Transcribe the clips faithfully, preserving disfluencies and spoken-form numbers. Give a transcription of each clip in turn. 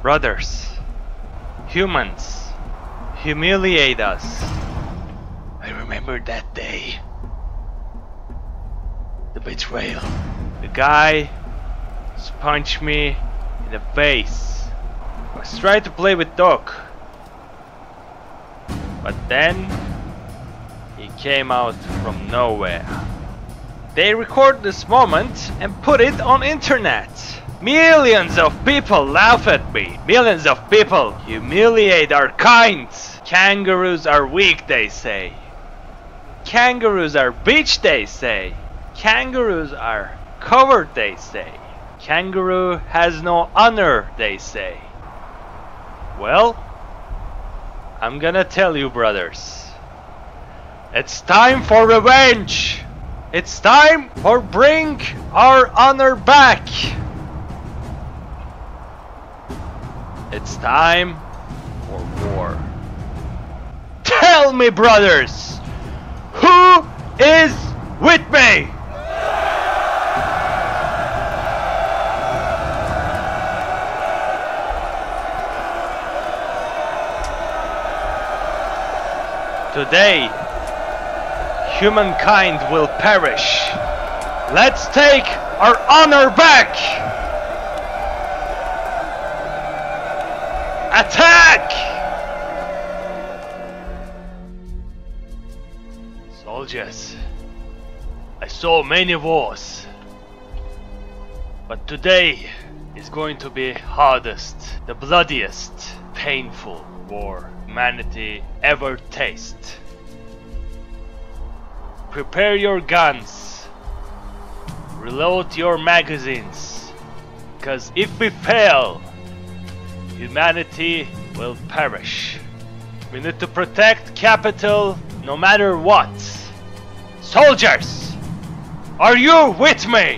Brothers, humans, humiliate us. I remember that day. The betrayal. The guy punched me in the face. I was trying to play with Doc. But then he came out from nowhere. They record this moment and put it on internet. Millions of people laugh at me. Millions of people humiliate our kind. Kangaroos are weak, they say. Kangaroos are bitch, they say. Kangaroos are coward, they say. Kangaroo has no honor, they say. Well, I'm gonna tell you, brothers. It's time for revenge. It's time for bring our honor back. It's time for war. Tell me, brothers, who is with me? Today, humankind will perish. Let's take our honor back! Attack! Soldiers, I saw many wars, but today is going to be hardest, the bloodiest, painful war humanity ever tasted. Prepare your guns, reload your magazines, because if we fail, humanity will perish. We need to protect capital no matter what. Soldiers, are you with me?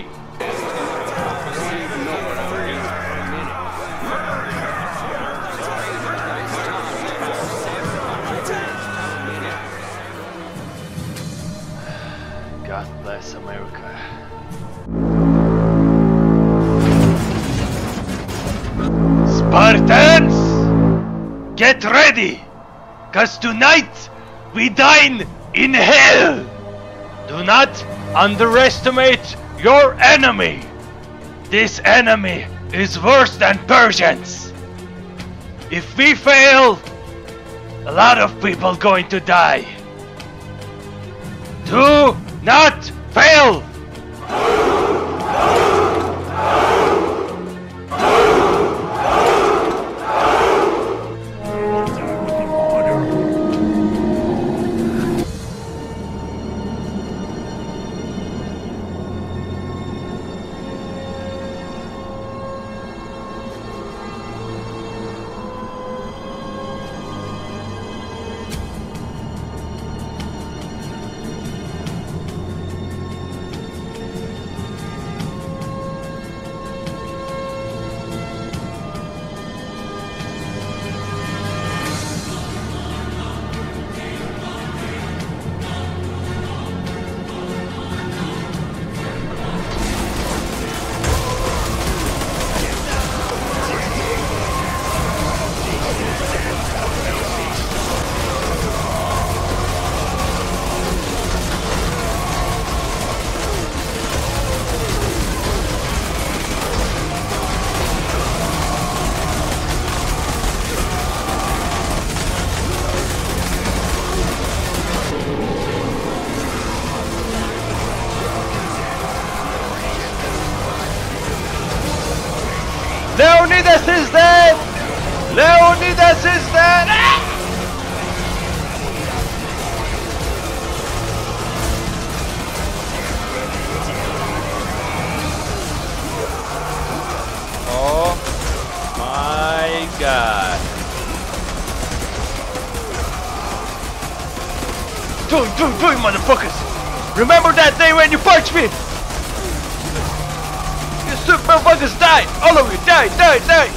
God bless America. Spartans, get ready, cause tonight we dine in hell. Do not underestimate your enemy. This enemy is worse than Persians. If we fail, a lot of people going to die. Do not fail! Leonidas is dead! Leonidas is dead! Ah! Oh my God! Do it, do it, do it, motherfuckers! Remember that day when you punched me? You stupid motherfuckers die! All of you die, die, die!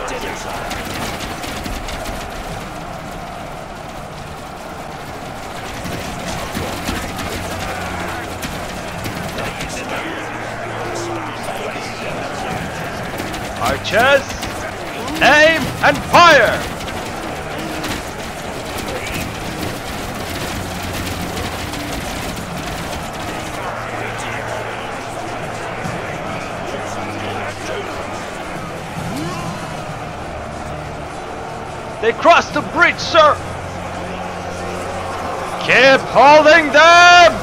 Archers, aim and fire! They crossed the bridge, sir! Keep holding them!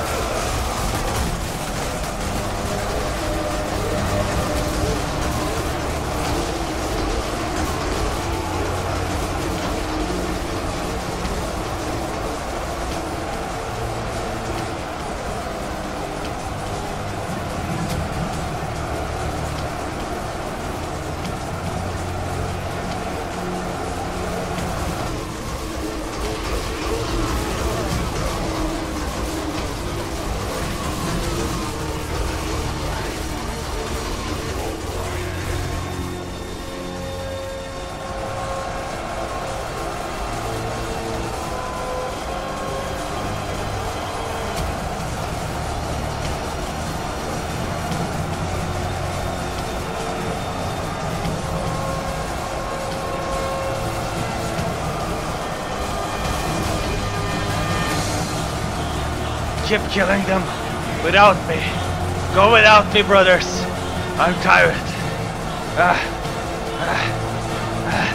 Keep killing them without me. Go without me, brothers. I'm tired. Ah, ah, ah.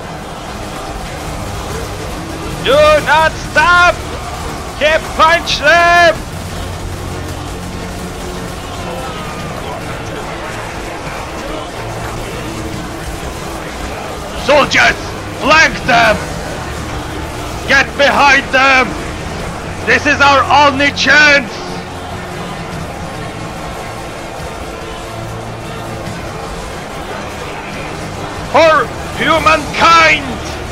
Do not stop! Keep punch them! Soldiers, flank them! Get behind them! This is our only chance! For humankind!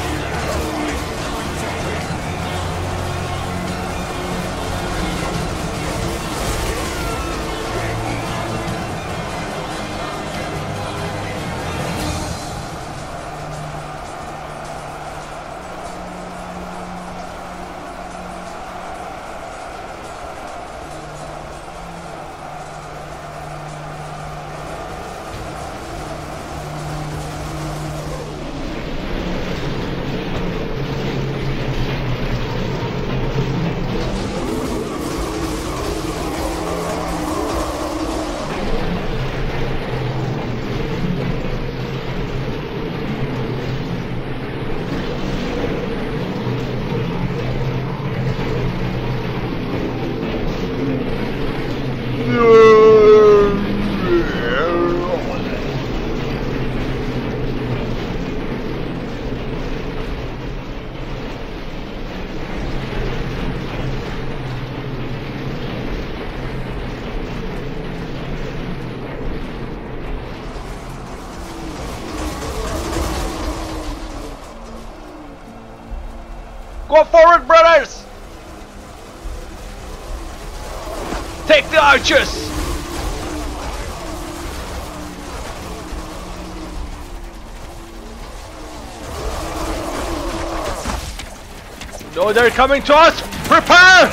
Go forward, brothers! Take the archers! No, they're coming to us! Prepare!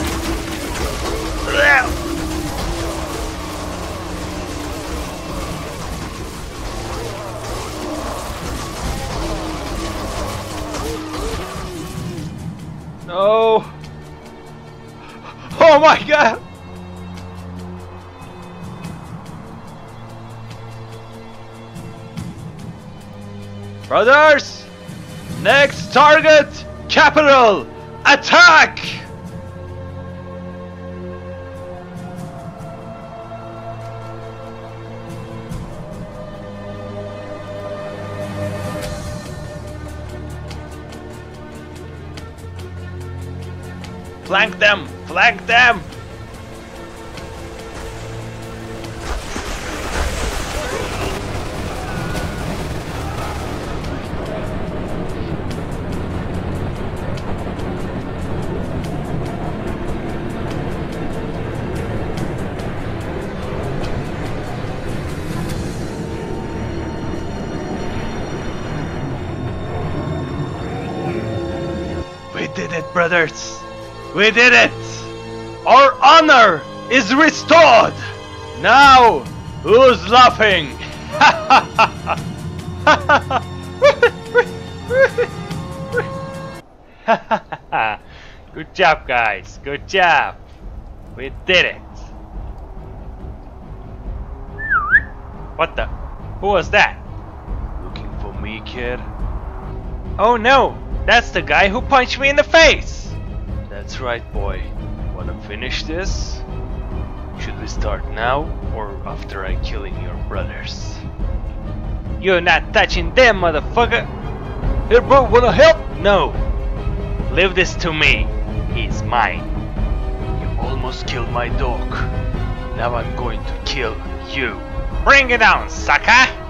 No! Oh my god! Brothers! Next target! Capital! Attack! Flank them! Flank them! did it, brothers! We did it! Our honor is restored! Now, who's laughing? Good job, guys. Good job. We did it. What the? Who was that? Looking for me, kid? Oh no! That's the guy who punched me in the face! That's right, boy. Wanna finish this? Should we start now or after I killing your brothers? You're not touching them, motherfucker! Here, bro, wanna help? No! Leave this to me. He's mine. You almost killed my dog. Now I'm going to kill you. Bring it down, sucker!